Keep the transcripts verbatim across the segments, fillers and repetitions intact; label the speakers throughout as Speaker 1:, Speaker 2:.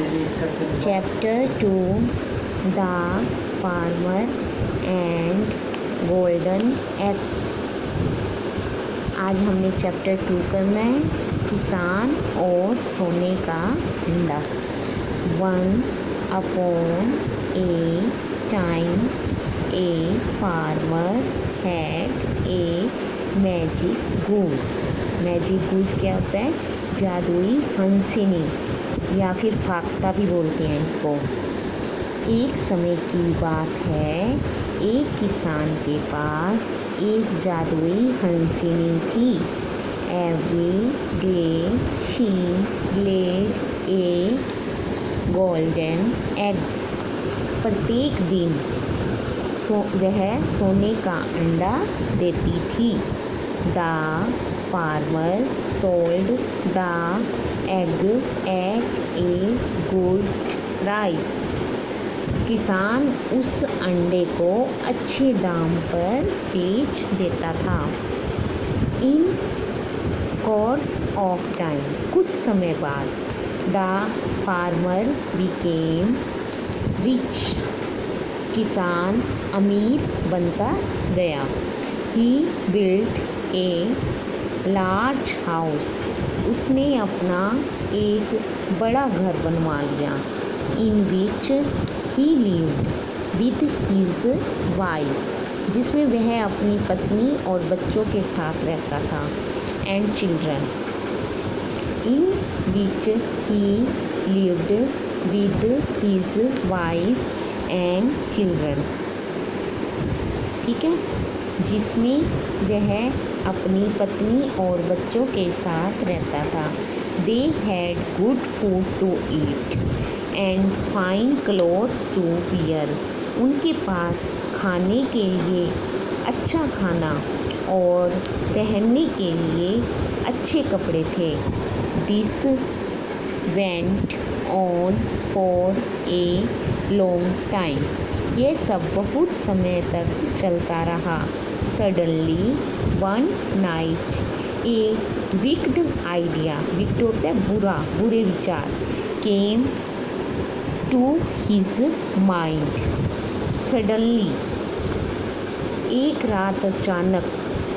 Speaker 1: Chapter two the farmer and golden eggs. आज हमने chapter two करना है, किसान और सोने का अंडा। Once upon a time a farmer had a magic goose. Magic goose क्या होता है? जादुई हंसिनी या फिर फाख्ता भी बोलते हैं इसको। एक समय की बात है, एक किसान के पास एक जादुई हंसिनी थी। Every day she laid a golden egg. प्रत्येक दिन सो वह सोने का अंडा देती थी। The farmer sold the egg at a good price. किसान उस अंडे को अच्छे दाम पर बेच देता था। इन कोर्स ऑफ टाइम, कुछ समय बाद, द फार्मर बिकेम रिच। किसान अमीर बनता गया। He built a large house. उसने अपना एक बड़ा घर बनवा लिया। In which he lived with his wife, जिसमें वह अपनी पत्नी और बच्चों के साथ रहता था। And children, in which he lived with his wife and children. ठीक है, जिसमें वह अपनी पत्नी और बच्चों के साथ रहता था। They had good food to eat and fine clothes to wear. उनके पास खाने के लिए अच्छा खाना और पहनने के लिए अच्छे कपड़े थे। This went on for a long time. ये सब बहुत समय तक चलता रहा। Suddenly one night a wicked idea, wicked होता है बुरा, बुरे विचार, came to his mind. Suddenly, एक रात अचानक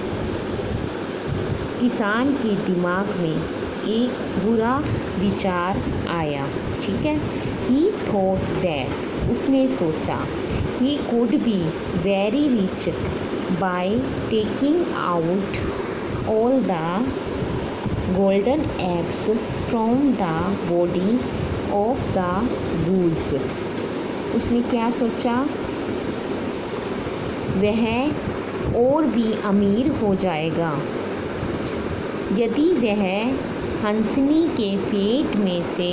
Speaker 1: किसान के दिमाग में एक बुरा विचार आया। ठीक है, ही थॉट दैट, उसने सोचा, he could be very rich by taking out all the golden eggs from the body of the goose। उसने क्या सोचा? वह और भी अमीर हो जाएगा यदि वह हंसनी के पेट में से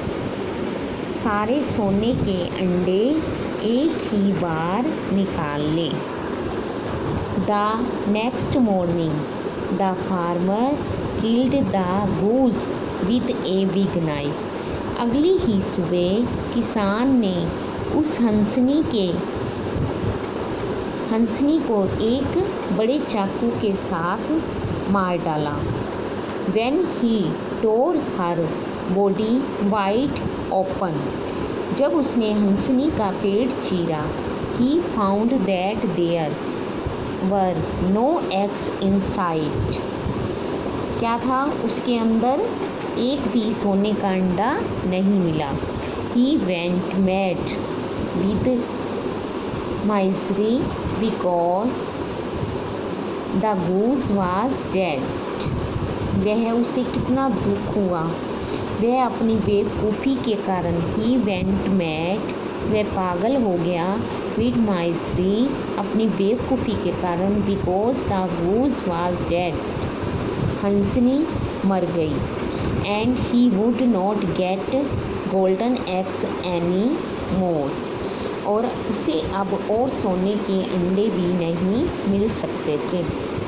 Speaker 1: सारे सोने के अंडे एक ही बार निकाल ले। The next morning, the farmer killed the goose with a big knife। अगली ही सुबह किसान ने उस हंसनी के हंसनी को एक बड़े चाकू के साथ मार डाला। When he tore her body wide open, जब उसने हंसनी का पेट चीरा, he found that there were no eggs inside. क्या था उसके अंदर? एक भी सोने का अंडा नहीं मिला। He went mad with misery because the goose was dead. वह उसे कितना दुख हुआ, वह अपनी बेवकूफ़ी के कारण। ही वेंट मैड, वह पागल हो गया। विद माइजरी, अपनी बेवकूफ़ी के कारण। Because the goose was dead, हंसनी मर गई। And he would not get golden eggs any more, और उसे अब और सोने के अंडे भी नहीं मिल सकते थे।